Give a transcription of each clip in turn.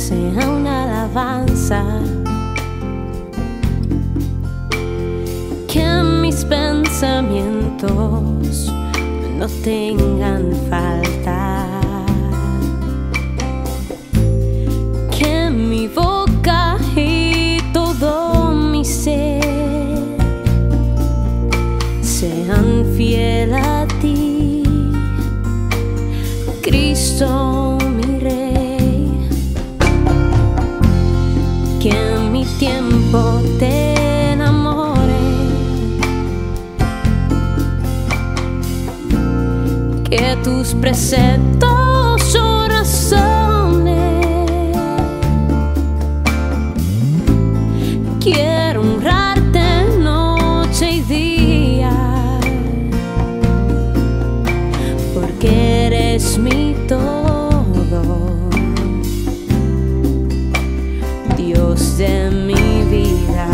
sea una alabanza, que mis pensamientos no tengan falta, que mi boca y todo mi ser sean fiel a ti, Cristo mi Rey. Que en mi tiempo te enamore, que tus preceptos son razones. Quiero honrarte noche y día, porque eres mi todo, Dios de mi vida.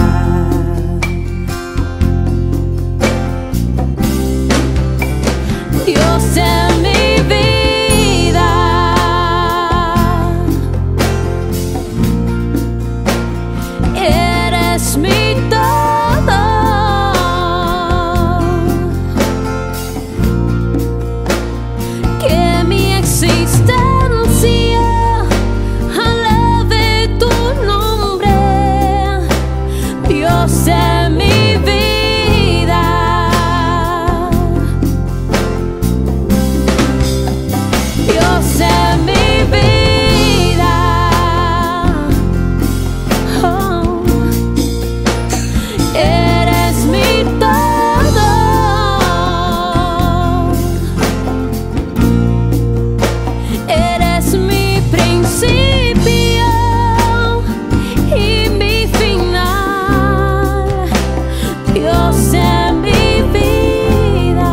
Dios de mi vida, eres mi todo, que mi existencia alabe tu nombre, Dios de mi vida. Dios de mi vida, oh, eres mi todo, eres mi principio y mi final, Dios de mi vida.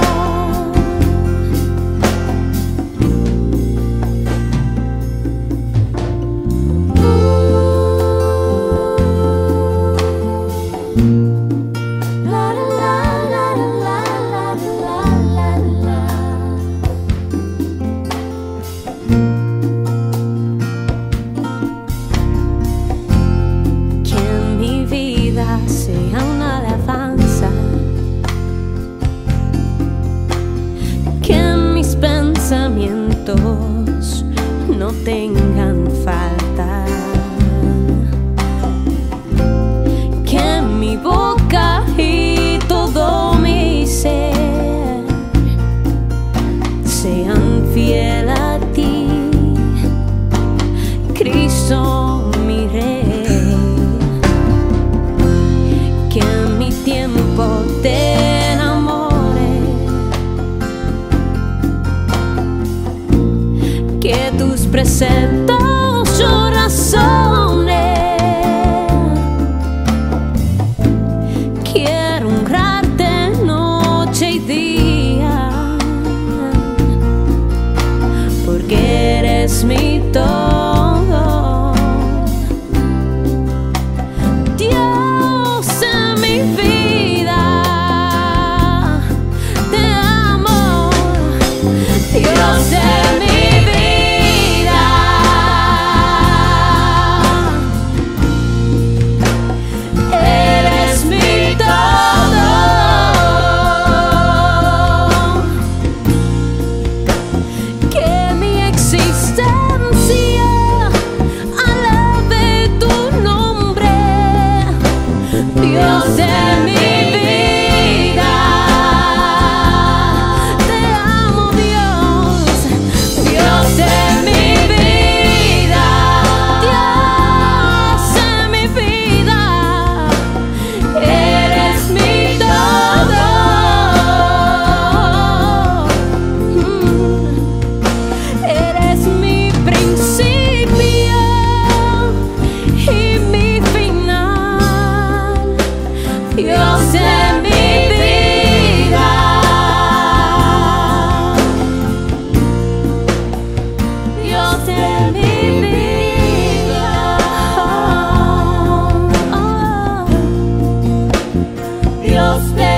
Que en mi vida sea una alabanza, que mis pensamientos no tengan falta, que mi boca y todo mi ser sean fiel a ti, Cristo mi Rey. Que en mi tiempo te enamore, que tus preceptos son razones. Quiero honrarte noche y día, porque eres mi todo, Dios de mi vida. Te amo, Dios de mi vida. Eres mi todo, que mi existencia alabe tu nombre, Dios de mi vida. Te amo, Dios, Dios de mi vida, Dios de mi vida. Eres mi todo, eres mi principio y mi final, Dios de mi vida. Dios de mi vida, oh, oh, Dios de